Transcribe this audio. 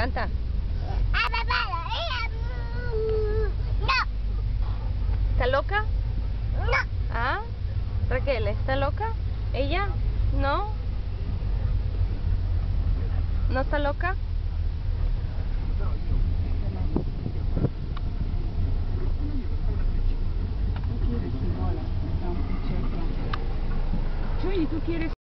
Canta. No. ¿Está loca? No. ¿Ah? Raquel, ¿está loca? ¿Ella? ¿No? ¿No está loca? Tú quieres